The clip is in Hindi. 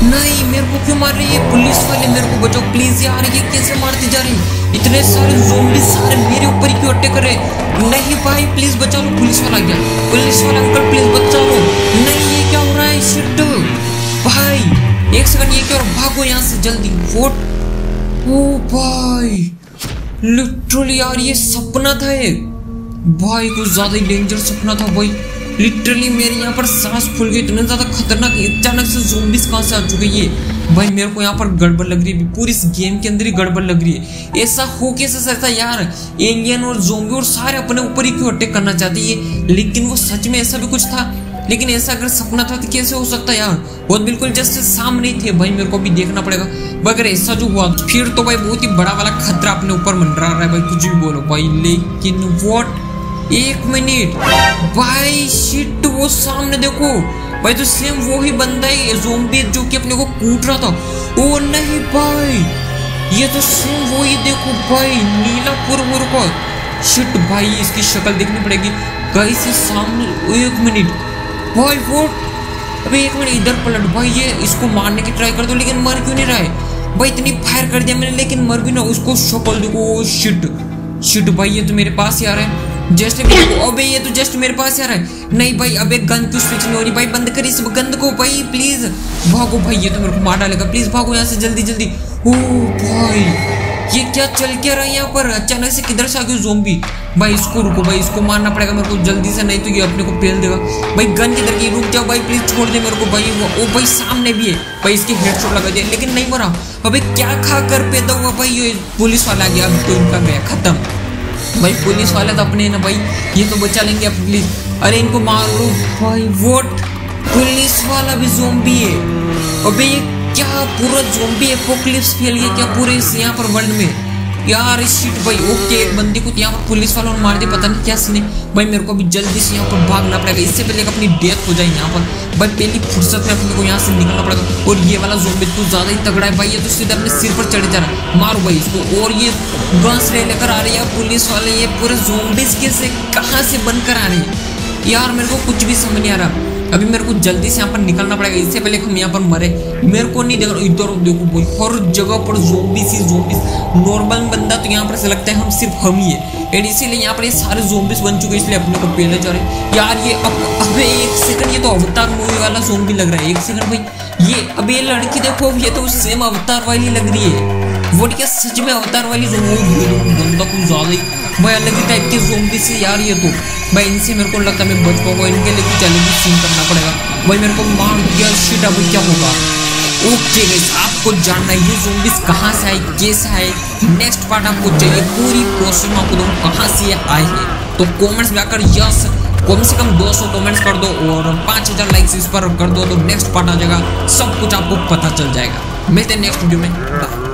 नहीं, मेरे को क्यों मार रही है? पुलिस वाले मेरे को बचाओ प्लीज यार। ये कैसे मारते जा रहे हैं? इतने सारे ज़ोंबी सारे मेरे ऊपर ही क्यों अटैक कर रहे हैं? नहीं भाई प्लीज बचा लो। पुलिस वाला गया, पुलिस वाला अंकल प्लीज बचा लो। नहीं ये क्या हो रहा है? शिट भाई एक सेकंड, ये क्या हो रहा है? भागो यहाँ से जल्दी। वोट ओ भाई लिटरली यार ये सपना था एक भाई, कुछ ज्यादा ही डेंजर सपना था भाई। लिटरली मेरे यहाँ पर सांस फूल गई, इतने ज्यादा खतरनाक अचानक से ज़ोंबीज़ कहाँ से आ चुके ये भाई। मेरे को यहाँ पर गड़बड़ लग रही है, पूरी इस गेम के अंदर ही गड़बड़ लग रही है। ऐसा हो कैसे सकता यार? एलियन और ज़ोंबी और सारे अपने ऊपर ही क्यों अटैक करना चाहते हैं? लेकिन वो सच में ऐसा भी कुछ था। लेकिन ऐसा अगर सपना था तो कैसे हो सकता यार? बहुत बिल्कुल जस्ट सामने ही थे भाई, मेरे को भी देखना पड़ेगा। अगर ऐसा जो हुआ फिर तो भाई बहुत ही बड़ा वाला खतरा अपने ऊपर मंडरा रहा है भाई, कुछ भी बोलो भाई। लेकिन व्हाट, एक मिनट भाई, शिट वो सामने देखो भाई, तो सेम वो ही बंदा है ज़ोंबी जो कि अपने को कूट रहा था। ओ नहीं भाई, ये तो सेम वो ही देखो भाई, नीला पुरमुर का। शिट भाई इसकी शक्ल देखनी पड़ेगी गाइस सामने। एक मिनट भाई वो, अबे एक मिनट इधर पलट भाई, ये इसको मारने की ट्राई कर दो लेकिन मर क्यों नहीं रहा है भाई? इतनी फायर कर दिया मैंने लेकिन मर भी ना। उसको शक्ल देखो, शिट शिट भाई ये तो मेरे पास ही आ रहा है जस्ट। अबे ये तो जस्ट मेरे पास आ रहा है। नहीं भाई अबे गन क्यों स्विच नहीं हो रही भाई? बंद करी इस गंद को भाई प्लीज। भागो भाई, ये तो मेरे को मार डालेगा, प्लीज भागो यहाँ से जल्दी जल्दी। ओ भाई ये क्या चल क्या रहा है यहाँ पर? अचानक से किधर से आ गए ज़ोंबी भाई? इसको रुको भाई, इसको मारना पड़ेगा मेरे को जल्दी से, नहीं तो ये अपने को पेल देगा भाई। गन किधर की? रुक जाओ भाई प्लीज, छोड़ दे मेरे को भाई। ओ भाई सामने भी है भाई, इसके हेडशॉट लगा दिया लेकिन नहीं मरा। अबे क्या खा कर पैदा हुआ भाई? ये पुलिस वाला आ गया, अब तो इनका गया खत्म भाई। पुलिस वाले तो अपने ना भाई, ये तो बचा लेंगे अब प्लीज। अरे इनको मारो भाई। वोट पुलिस वाला भी ज़ोंबी है? अबे ये क्या पूरा ज़ोंबी एपोकलिप्स फैल गया क्या पूरे इस यहाँ पर वर्ल्ड में यार? शिट भाई ओके, एक बंदे को यहाँ पर पुलिस वालों ने मार दिया, पता नहीं क्या सीने भाई। मेरे को अभी जल्दी से यहाँ पर भागना पड़ेगा, इससे पहले अपनी डेथ हो जाए यहाँ पर भाई। पहली फुर्सत में अपने को यहाँ से निकलना पड़ेगा। और ये वाला ज़ोंबी तो ज्यादा ही तगड़ा है भाई, ये तो सीधे अपने सिर पर चढ़ जा रहा है। मारो भाई इसको। और ये गन्स लेकर आ रही है पुलिस वाले, ये पूरे ज़ोंबीज़ कैसे कहाँ से बनकर आ रहे हैं यार? मेरे को कुछ भी समझ नहीं आ रहा। अभी मेरे को जल्दी से यहाँ पर निकलना पड़ेगा, इससे पहले हम यहाँ पर मरे। मेरे को नहीं देख रहा, इधर देखो भाई हर जगह पर ज़ोंबीज़ ही ज़ोंबीज़। नॉर्मल बंदा तो यहाँ पर से लगता है हम सिर्फ हम ही है, एंड इसीलिए यहाँ पर ये सारे ज़ोंबीज़ बन चुके हैं, इसलिए अपने को पेले जा रहे हैं यार। ये अबे एक सेकंड, ये तो अवतार मूवी वाला ज़ोंबी लग रहा है। एक सेकंड भाई, ये अबे ये लड़की देखो, ये तो सेम अवतार वाली लग रही है। वो क्या सच में अवतार वाली बंदा कुछ ज्यादा ही भाई अलग ही टाइप के ज़ोंबी से यार। ये तो भाई इनसे मेरे को लगता है मैं बच पाऊंगा, इनके लिए कुछ चैलेंज सीन करना पड़ेगा भाई। मेरे को मार दिया, शिट अब क्या होगा? ओके गाइस, आपको जानना है ये ज़ोंबीज़ कहाँ से आए, कैसे आए, नेक्स्ट पार्ट आपको चाहिए पूरी प्रोसेस में आपको दूँ कहाँ से आए हैं। तो कॉमेंट्स में आकर यस कम से कम 200 कमेंट्स कर दो और 5000 लाइक्स इस पर कर दो, तो नेक्स्ट पार्ट आ जाएगा, सब कुछ आपको पता चल जाएगा। मिलते हैं नेक्स्ट वीडियो में।